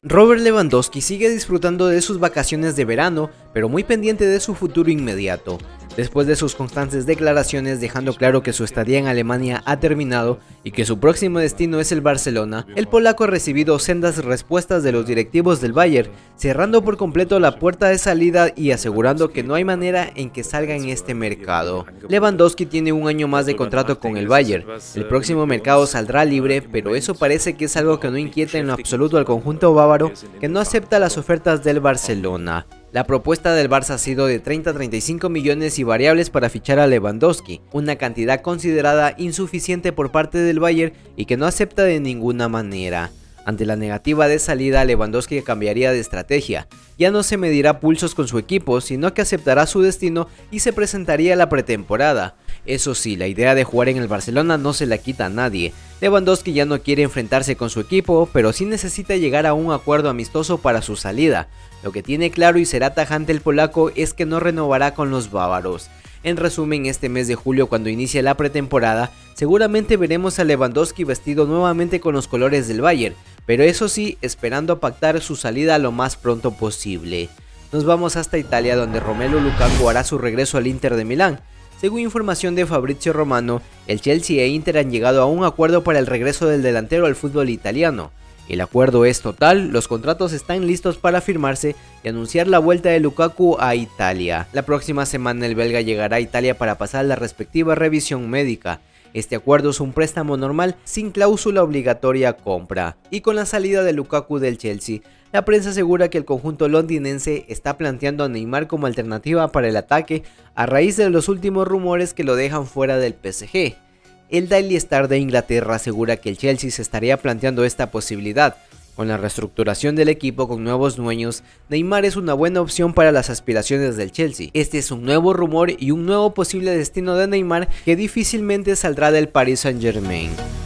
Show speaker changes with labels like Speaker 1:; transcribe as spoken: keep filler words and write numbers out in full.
Speaker 1: Robert Lewandowski sigue disfrutando de sus vacaciones de verano, pero muy pendiente de su futuro inmediato. Después de sus constantes declaraciones dejando claro que su estadía en Alemania ha terminado y que su próximo destino es el Barcelona, el polaco ha recibido sendas respuestas de los directivos del Bayern, cerrando por completo la puerta de salida y asegurando que no hay manera en que salga en este mercado. Lewandowski tiene un año más de contrato con el Bayern. El próximo mercado saldrá libre, pero eso parece que es algo que no inquieta en lo absoluto al conjunto bávaro, que no acepta las ofertas del Barcelona. La propuesta del Barça ha sido de treinta a treinta y cinco millones y variables para fichar a Lewandowski, una cantidad considerada insuficiente por parte del Bayern y que no acepta de ninguna manera. Ante la negativa de salida, Lewandowski cambiaría de estrategia. Ya no se medirá pulsos con su equipo, sino que aceptará su destino y se presentaría a la pretemporada. Eso sí, la idea de jugar en el Barcelona no se la quita a nadie. Lewandowski ya no quiere enfrentarse con su equipo, pero sí necesita llegar a un acuerdo amistoso para su salida. Lo que tiene claro y será tajante el polaco es que no renovará con los bávaros. En resumen, este mes de julio, cuando inicie la pretemporada, seguramente veremos a Lewandowski vestido nuevamente con los colores del Bayern, pero eso sí, esperando pactar su salida lo más pronto posible. Nos vamos hasta Italia, donde Romelu Lukaku hará su regreso al Inter de Milán. Según información de Fabrizio Romano, el Chelsea e Inter han llegado a un acuerdo para el regreso del delantero al fútbol italiano. El acuerdo es total, los contratos están listos para firmarse y anunciar la vuelta de Lukaku a Italia. La próxima semana el belga llegará a Italia para pasar la respectiva revisión médica. Este acuerdo es un préstamo normal sin cláusula obligatoria compra. Y con la salida de Lukaku del Chelsea, la prensa asegura que el conjunto londinense está planteando a Neymar como alternativa para el ataque a raíz de los últimos rumores que lo dejan fuera del P S G. El Daily Star de Inglaterra asegura que el Chelsea se estaría planteando esta posibilidad. Con la reestructuración del equipo con nuevos dueños, Neymar es una buena opción para las aspiraciones del Chelsea. Este es un nuevo rumor y un nuevo posible destino de Neymar que difícilmente saldrá del Paris Saint-Germain.